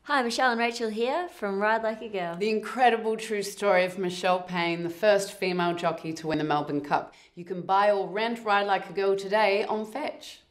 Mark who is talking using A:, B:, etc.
A: Hi, Michelle and Rachel here from Ride Like a Girl.
B: The incredible true story of Michelle Payne, the first female jockey to win the Melbourne Cup. You can buy or rent Ride Like a Girl today on Fetch.